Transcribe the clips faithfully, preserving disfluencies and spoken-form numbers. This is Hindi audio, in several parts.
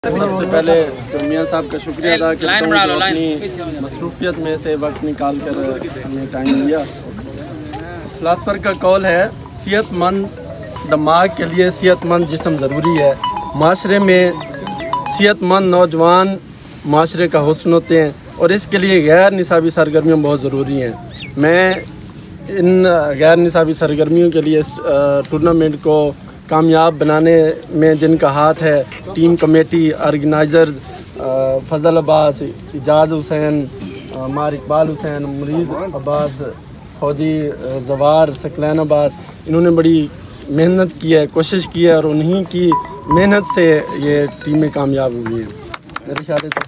सबसे पहले तो मियाँ साहब का शुक्रिया अदा करता हूँ जो अपनी मसरूफियत में से वक्त निकाल कर हमें टाइम दिया। फिलासफर का कौल है, सेहतमंद दिमाग के लिए सेहतमंद जिस्म ज़रूरी है। माशरे में सेहतमंद नौजवान माशरे का हुस्न होते हैं और इसके लिए गैर निसाबी सरगर्मियाँ बहुत ज़रूरी हैं। मैं इन गैर निसाबी सरगर्मियों के लिए इस टूर्नामेंट को कामयाब बनाने में जिनका हाथ है, team committee, organisers Fazal Abbas, Ijaz Hussain, मार इकबाल हुसैन, मुरीद अब्बास, फौजी जवार, सकलैन अब्बास, इन्होंने बड़ी मेहनत की है, कोशिश की है और उन्हीं की मेहनत से ये टीमें कामयाब हुई हैं। मेरे इशारे से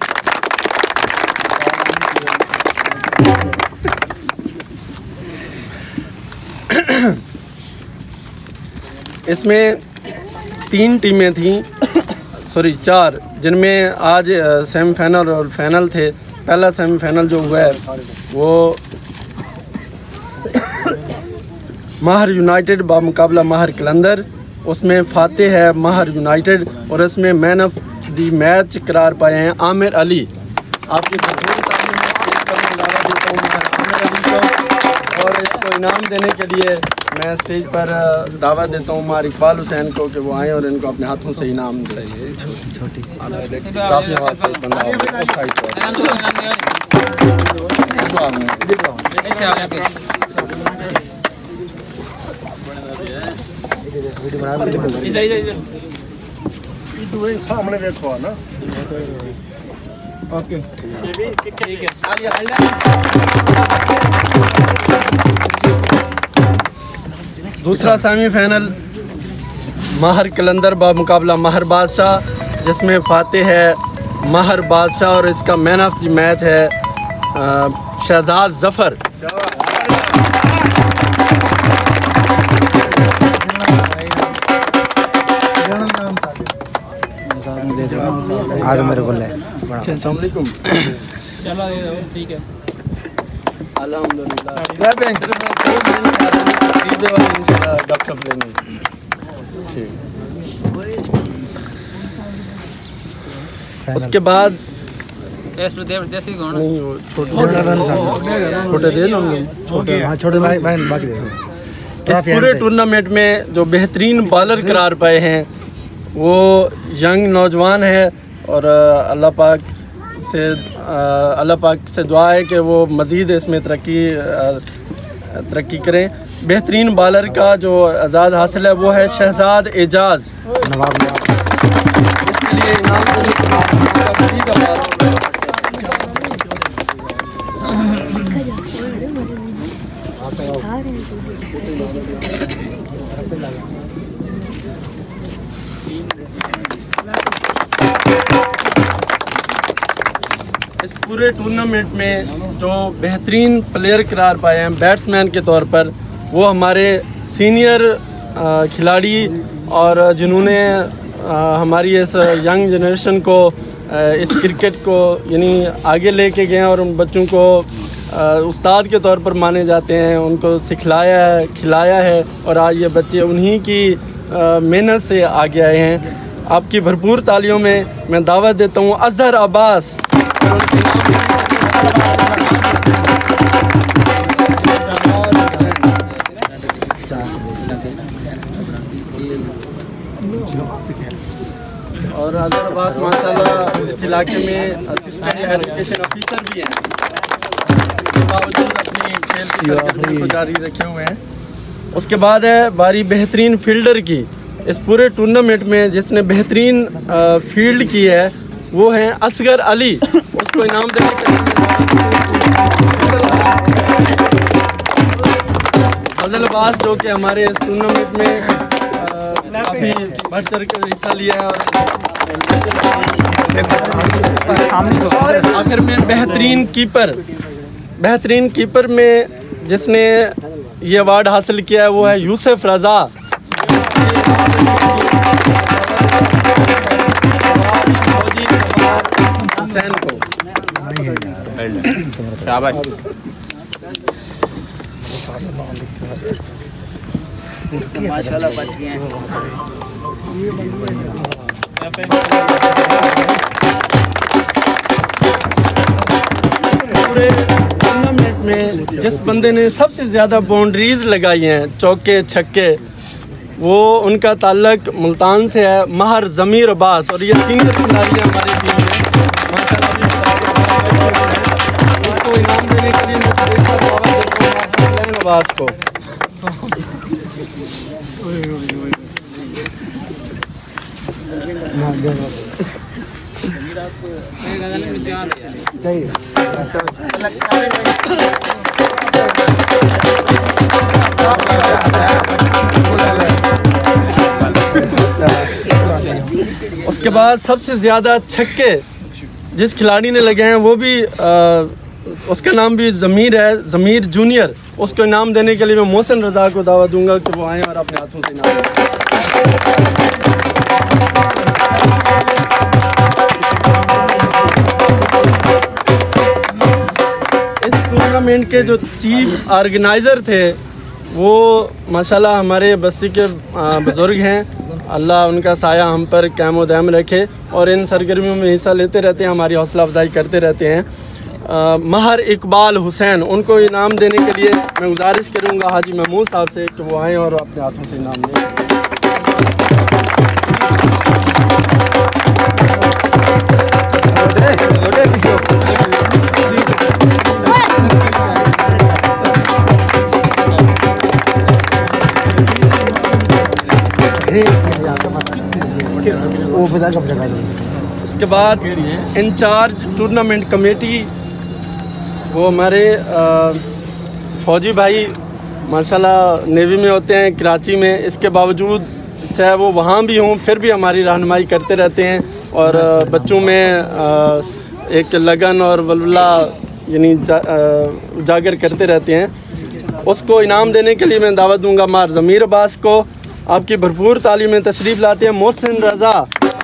इसमें तीन टीमें थीं, सॉरी चार, जिनमें आज सेमीफाइनल और फाइनल थे। पहला सेमीफाइनल जो हुआ है वो महर यूनाइटेड बामुकाबला महर कलंदर, उसमें फातेह है महर यूनाइटेड और इसमें मैन ऑफ द मैच करार पाए हैं आमिर अली। आपकी भरपूर तालीम में पेश करने दावा देता हूँ आमिर अली को, और इसको इनाम देने के लिए मैं स्टेज पर दावा देता हूँ मार इकबाल हुसैन को कि वो आएँ और इनको अपने हाथों से इनाम दें। छोटी छोटी काफ़ी आवाज़ से बंदा सामने देखो ना। ओके ठीक है। दूसरा सेमीफाइनल महर कलंदर बामुकाबला महर बादशाह, जिसमें फातेह है महर बादशाह और इसका मैन ऑफ द मैच है शहजाद जफ़र। आज मेरे को ले ठीक है उसके बाद नहीं वो छोटे दे ना छोटे छोटे बाकी दे। इस पूरे टूर्नामेंट में जो बेहतरीन बॉलर करार पाए हैं वो यंग नौजवान है और अल्लाह पाक से अल्लाह पाक से दुआ है कि वो मज़ीद इसमें तरक्की तरक्की करें। बेहतरीन बॉलर का जो आज़ाद हासिल है वो है शहजाद एजाज। इसके लिए इनाम इस पूरे टूर्नामेंट में जो बेहतरीन प्लेयर करार पाए हैं बैट्समैन के तौर पर, वो हमारे सीनियर खिलाड़ी और जिन्होंने हमारी इस यंग जनरेशन को इस क्रिकेट को यानी आगे लेके गए और उन बच्चों को उस्ताद के तौर पर माने जाते हैं, उनको सिखलाया है, खिलाया है और आज ये बच्चे उन्हीं की मेहनत से आगे आए हैं। आपकी भरपूर तालियों में मैं दावत देता हूँ अजहर अब्बास। और अजहर अब्बास माशाल्लाह इस इलाके में असिस्टेंट एजुकेशन ऑफिसर भी हैं, इसके बावजूद अपनी खेल की सरगर्मी को जारी रखे हुए हैं। उसके बाद है बारी बेहतरीन फील्डर की। इस पूरे टूर्नामेंट में जिसने बेहतरीन फील्ड की है वो है असगर अली। उसको इनाम देने के लिए फजल अब्बास जो कि हमारे इस टूर्नामेंट में काफ़ी बढ़ चढ़ कर हिस्सा लिया है और आखिर में बेहतरीन कीपर बेहतरीन कीपर में जिसने ये अवार्ड हासिल किया है वो है यूसुफ रज़ा। हुसैन को माशाल्लाह बच गए हैं। पूरे टूर्नामेंट में जिस बंदे ने सबसे ज़्यादा बाउंड्रीज लगाई हैं, चौके छक्के, वो उनका ताल्लुक मुल्तान से है, महर ज़मीर अब्बास। और ये सीनियर खिलाड़ी है हमारी टीम में माशाल्लाह। उसको इनाम देने के लिए मैं अब्बास को चाहिए। उसके बाद सबसे ज़्यादा छक्के जिस खिलाड़ी ने लगे हैं वो भी आ, उसका नाम भी ज़मीर है, ज़मीर जूनियर। उसको इनाम देने के लिए मैं मोहसिन रज़ा को दावा दूंगा कि वो आए और अपने हाथों से इनाम दें। इस टूर्नामेंट के जो चीफ ऑर्गेनाइज़र थे वो माशाल्लाह हमारे बस्ती के बुज़ुर्ग हैं। अल्लाह उनका साया हम पर कायम व दायम रखे और इन सरगर्मियों में हिस्सा लेते रहते हैं, हमारी हौसला अफजाई करते रहते हैं। आ, महर इकबाल हुसैन, उनको इनाम देने के लिए मैं गुजारिश करूंगा हाजी महमूद साहब से कि वो आएँ और अपने हाथों से इनाम दें। उसके बाद इंचार्ज टूर्नामेंट कमेटी वो हमारे फौजी भाई माशाल्लाह नेवी में होते हैं, कराची में। इसके बावजूद चाहे वो वहाँ भी हों फिर भी हमारी रहनुमाई करते रहते हैं और बच्चों में एक लगन और वलवला यानी उजागर करते रहते हैं। उसको इनाम देने के लिए मैं दावत दूंगा मार ज़मीर अब्बास को। आपकी भरपूर तालीम में तशरीफ़ लाते हैं मोहसिन रज़ा।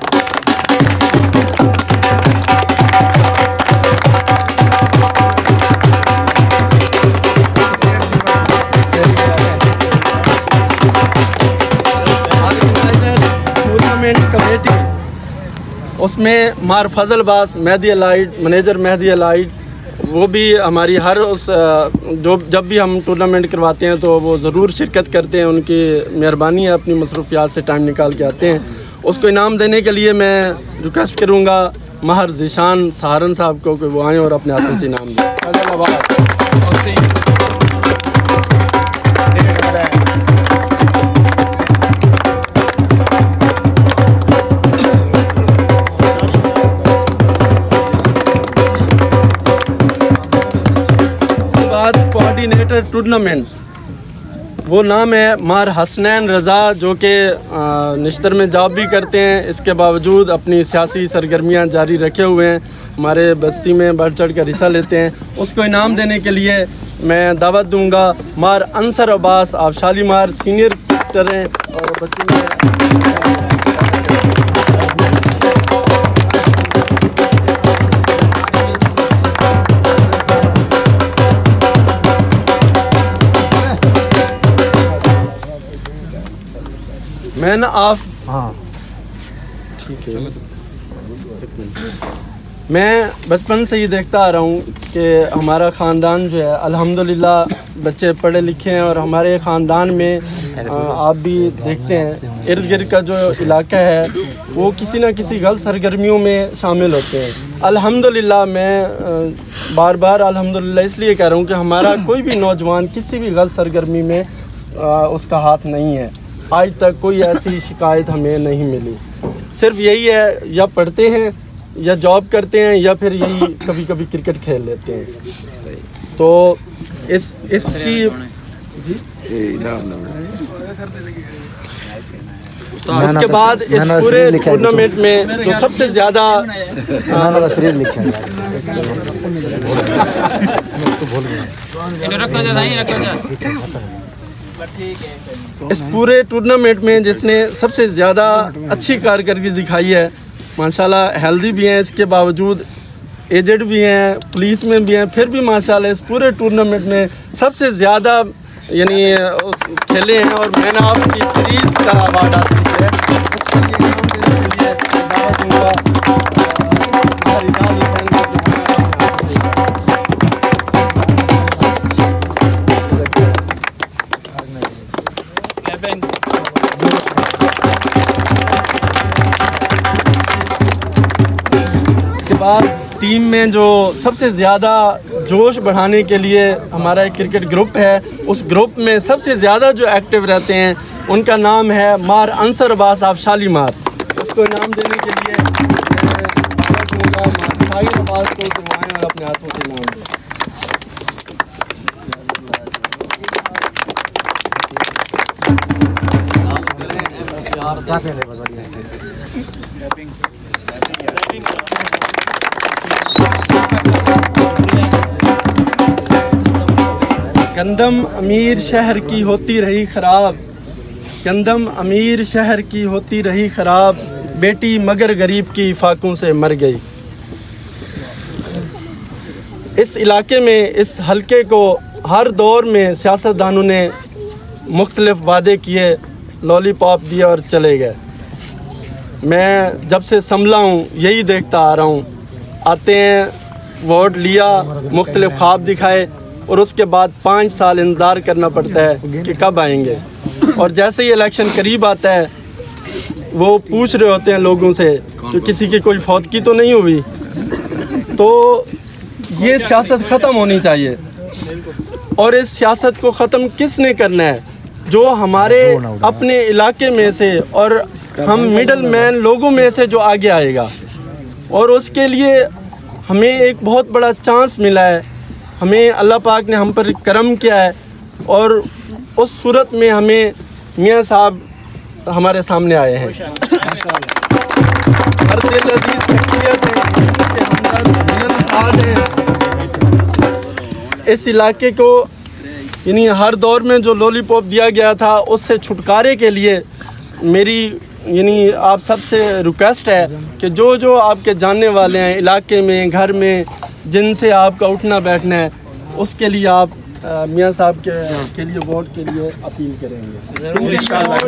टूर्नामेंट कमेटी उसमें मार फजल बास, Mehdi Allied, manager Mehdi Allied, वो भी हमारी हर उस जो जब भी हम टूर्नामेंट करवाते हैं तो वो ज़रूर शिरकत करते हैं। उनकी मेहरबानी है, अपनी मसरूफियात से टाइम निकाल के आते हैं। उसको इनाम देने के लिए मैं रिक्वेस्ट करूँगा महर ज़ीशान सहारन साहब को कि वो आएँ और अपने हाथों से इनाम दें। कोऑर्डिनेटर टूर्नामेंट वो नाम है मार हसनैन रज़ा, जो कि निश्तर में जॉब भी करते हैं, इसके बावजूद अपनी सियासी सरगर्मियां जारी रखे हुए हैं, हमारे बस्ती में बढ़ चढ़ कर हिस्सा लेते हैं। उसको इनाम देने के लिए मैं दावत दूंगा मार अंसर अब्बास, आप शालीमार सीनियर टीचर हैं और बच्चों में मैन ऑफ हाँ ठीक है। मैं बचपन से ही देखता आ रहा हूँ कि हमारा ख़ानदान जो है अल्हम्दुलिल्लाह बच्चे पढ़े लिखे हैं और हमारे ख़ानदान में आ, आप भी देखते हैं इर्द गिर्द का जो इलाका है वो किसी न किसी गलत सरगर्मियों में शामिल होते हैं। अल्हम्दुलिल्लाह मैं आ, बार बार अल्हम्दुलिल्लाह इसलिए कह रहा हूँ कि हमारा कोई भी नौजवान किसी भी गलत सरगर्मी में आ, उसका हाथ नहीं है। आज तक कोई ऐसी शिकायत हमें नहीं मिली। सिर्फ यही है या पढ़ते हैं या जॉब करते हैं या फिर यही कभी कभी क्रिकेट खेल लेते हैं। तो इस इसकी उसके बाद इस पूरे टूर्नामेंट में जो सबसे ज़्यादा इस पूरे टूर्नामेंट में जिसने सबसे ज़्यादा अच्छी कारकर्दगी दिखाई है, माशाल्लाह हेल्दी भी हैं, इसके बावजूद एजेड भी हैं, पुलिस में भी हैं, फिर भी माशाल्लाह इस पूरे टूर्नामेंट में सबसे ज़्यादा यानी खेले हैं और मैन ऑफ द सीरीज़ का अवार्ड हासिल किया है। बाद टीम में जो सबसे ज़्यादा जोश बढ़ाने के लिए हमारा एक क्रिकेट ग्रुप है, उस ग्रुप में सबसे ज़्यादा जो एक्टिव रहते हैं उनका नाम है मार अंसर अब्बास ऑफ शालीमार। उसको इनाम देने के लिए भाई अब्बास को करवाएं और अपने हाथों से इनाम दें। गंदम अमीर शहर की होती रही खराब, गंदम अमीर शहर की होती रही खराब, बेटी मगर गरीब की फाकों से मर गई। इस इलाके में, इस हलके को हर दौर में सियासतदानों ने मुख्तलिफ वादे किए, लॉलीपॉप दिए और चले गए। मैं जब से संभला हूँ यही देखता आ रहा हूँ, आते हैं, वोट लिया, मुख्तलिफ ख्वाब दिखाए और उसके बाद पाँच साल इंतज़ार करना पड़ता है कि कब आएंगे। और जैसे ही इलेक्शन करीब आता है वो पूछ रहे होते हैं लोगों से कि किसी की कोई फौतगी तो नहीं हुई। तो ये सियासत ख़त्म होनी चाहिए। और इस सियासत को ख़त्म किसने करना है? जो हमारे अपने इलाके में से और हम मिडल मैन लोगों में से जो आगे आएगा। और उसके लिए हमें एक बहुत बड़ा चांस मिला है, हमें अल्लाह पाक ने हम पर करम किया है और उस सूरत में हमें मियाँ साहब हमारे सामने आए हैं। हर दिल अजीज शख्सियत है। इस इलाके को यानी हर दौर में जो लॉलीपॉप दिया गया था उससे छुटकारे के लिए मेरी यानी आप सबसे रिक्वेस्ट है कि जो जो आपके जानने वाले हैं इलाके में, घर में, जिनसे आपका उठना बैठना है, उसके लिए आप मियाँ साहब के के लिए वोट के लिए अपील करेंगे इंशाअल्लाह।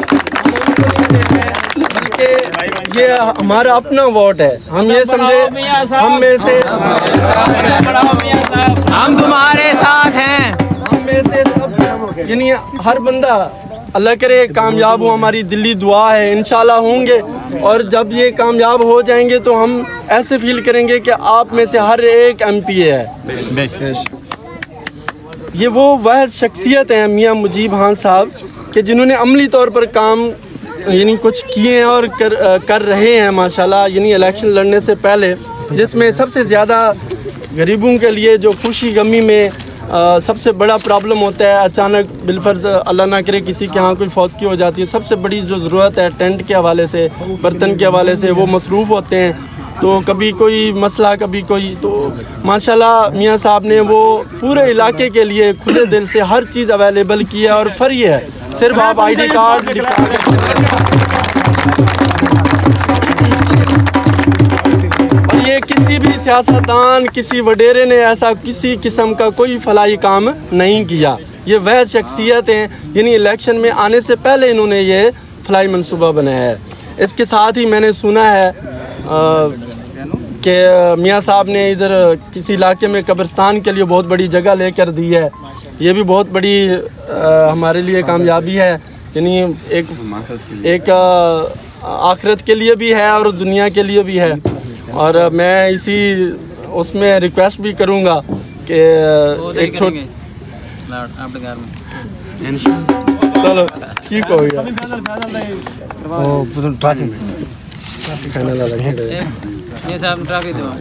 बल्कि ये हमारा अपना वोट है, हम ये समझे हम में से हम तुम्हारे साथ हैं, हम में से सब यानी हर बंदा अल्लाह करे कामयाब हो, हमारी दिल्ली दुआ है, इंशाल्लाह होंगे। और जब ये कामयाब हो जाएंगे तो हम ऐसे फील करेंगे कि आप में से हर एक एमपी है। ये वो वह शख्सियत हैं मियाँ मुजीब खान साहब कि जिन्होंने अमली तौर पर काम यानी कुछ किए हैं और कर कर रहे हैं माशाल्लाह। यानी इलेक्शन लड़ने से पहले, जिसमें सबसे ज़्यादा गरीबों के लिए जो खुशी गमी में आ, सबसे बड़ा प्रॉब्लम होता है, अचानक बिलफर्ज अल्लाह ना करे किसी के यहाँ कोई फौतगी हो जाती है, सबसे बड़ी जो ज़रूरत है टेंट के हवाले से, बर्तन के हवाले से, वो मसरूफ़ होते हैं। तो कभी कोई मसला, कभी कोई, तो माशाल्लाह मियाँ साहब ने वो पूरे इलाके के लिए खुले दिल से हर चीज़ अवेलेबल की है। और फ्री है, सिर्फ आप आई डी कार्ड और ये किसी भी सियासतदान, किसी वडेरे ने ऐसा किसी किस्म का कोई फलाई काम नहीं किया। ये वह शख्सियत हैं, यानी इलेक्शन में आने से पहले इन्होंने ये फलाई मंसूबा बनाया है। इसके साथ ही मैंने सुना है कि मियाँ साहब ने इधर किसी इलाके में कब्रिस्तान के लिए बहुत बड़ी जगह लेकर दी है। ये भी बहुत बड़ी आ, हमारे लिए कामयाबी है, यानी एक एक आखिरत के लिए भी है और दुनिया के लिए भी है। और मैं इसी उसमें रिक्वेस्ट भी करूँगा कि एक छोटी चलो ठीक हो गया ये सब ट्रॉफी दो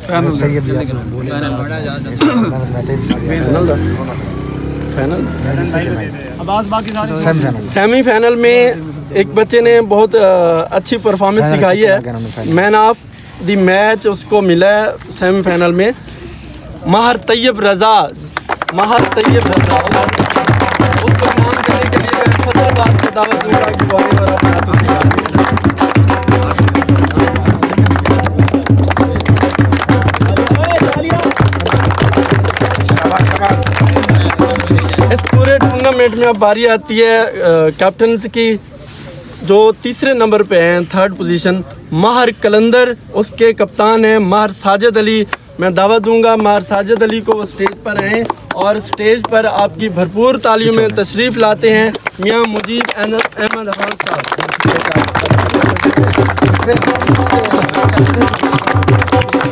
सेमीफाइनल में एक बच्चे ने बहुत अच्छी परफॉर्मेंस दिखाई है, मैन ऑफ द मैच उसको मिला है सेमीफाइनल में। महर तैयब रज़ा, महर तैयब रज़ा उसको नाम देने के लिए मैं फजल बात को दावत दूंगा कि वो आए और अपने हाथों से इस पूरे टूर्नामेंट में अब बारी आती है कैप्टन्स की, जो तीसरे नंबर पे हैं, थर्ड पोजीशन महर कलंदर, उसके कप्तान हैं महर साजिद अली। मैं दावत दूंगा महर साजिद अली को वो स्टेज पर आएँ और स्टेज पर आपकी भरपूर तालियों में तशरीफ़ लाते हैं मियाँ मुजीब अहमद खान साहब।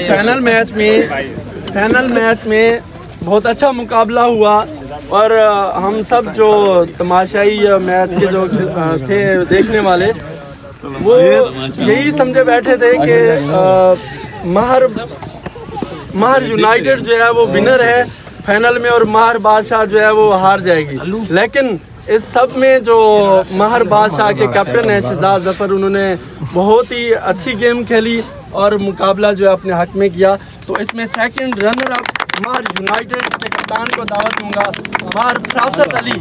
फाइनल मैच में फाइनल मैच में बहुत अच्छा मुकाबला हुआ और हम सब जो तमाशाई मैच के जो थे देखने वाले वो यही समझे बैठे थे कि महर महर यूनाइटेड जो है वो विनर है फाइनल में और महर बादशाह जो है वो हार जाएगी। लेकिन इस सब में जो महर बादशाह के कैप्टन है शहजाद जफर, उन्होंने बहुत ही अच्छी गेम खेली और मुकाबला जो है अपने हक में किया। तो इसमें second runner up Mehar United के कप्तान को दावत दूंगा, महर फरासत अली।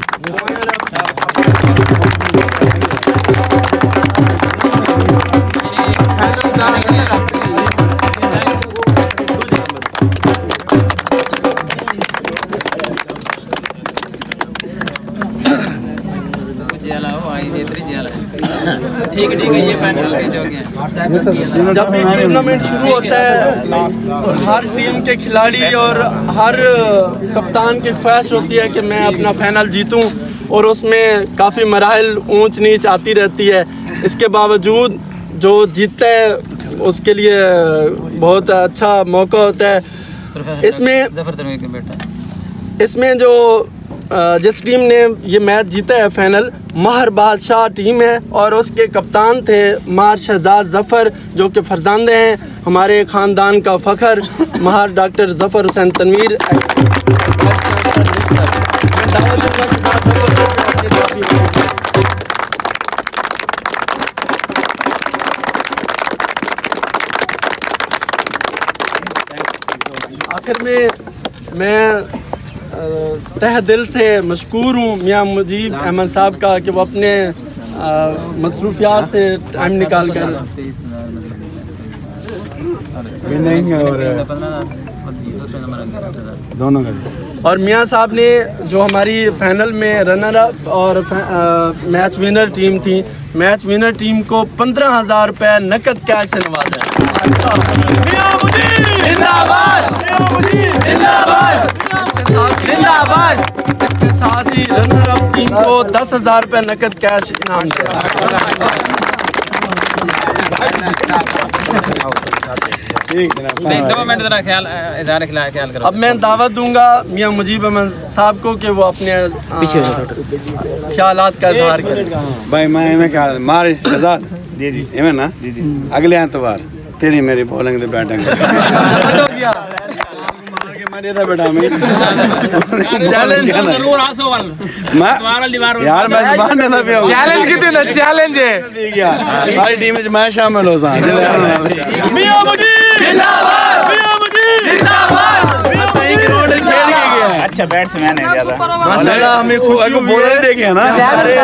ठीक ठीक है, ये फाइनल के जो गए जब भी टूर्नामेंट शुरू होता है और हर टीम के खिलाड़ी और हर कप्तान की ख्वाहिश होती है कि मैं अपना फाइनल जीतूं और उसमें काफ़ी मराहल ऊंच नीच आती रहती है। इसके बावजूद जो जीतता है उसके लिए बहुत अच्छा मौका होता है। इसमें इसमें जो जिस टीम ने ये मैच जीता है फाइनल, महर बादशाह टीम है और उसके कप्तान थे महर शहजाद जफ़र, जो कि फरजांदे हैं हमारे ख़ानदान का फ़ख्र महर डॉक्टर जफ़र हुसैन तनवीर। आखिर में मैं तह दिल से मशकूर हूँ मियाँ मुजीब अहमद साहब का कि वो अपने मसरूफियात से टाइम निकाल कर दोनों और मियाँ साहब ने जो हमारी फाइनल में रनर अप और आ, मैच विनर टीम थी, मैच विनर टीम को पंद्रह हजार रुपये नकद कैश से नवाजा। इसके साथ ही रनर अप टीम को दस हजार रुपये नकद कैश इनाम दिया। अब मैं दावत दूंगा मियाँ मुजीब अहमद साहब को कि वो अपने ख्यालात का इजहार करें। भाई मैं इन्हें क्या मारे शहजाद जी जी इन्हें ना जी जी अगले एतवार तेरी मेरी बॉलिंग दे बैटिंग बेटा मैं यार मैं जबान देना पे चैलेंज कितने चैलेंज है हमारी टीम में मैं शामिल हो सा मियां मुजीब जिंदाबाद मियां मुजीब जिंदाबाद सही रोड खेल के गया। अच्छा बैट्समैन है ज्यादा माशाल्लाह, हमें खुशी हुई बॉलर दे गया ना हमारे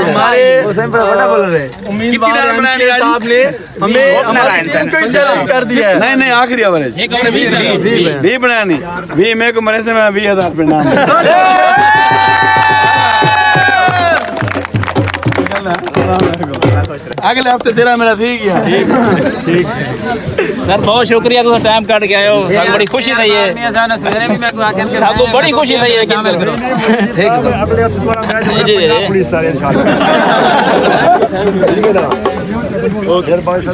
हमारे उम्मीदवार एमके साहब ने हमें हमारी टीम को चैलेंज कर दिया है। नहीं नहीं आखिरी एवरेज भी बनाया नहीं भी मेरे को मरे से मैं बीस हजार पे नाम अगले हफ्ते तेरा मेरा ठीक है। ठीक सर, बहुत शुक्रिया तो टाइम काट के आए हो, बड़ी खुशी थी ये आपको बड़ी खुशी थी ये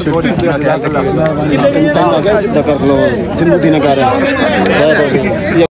कर लो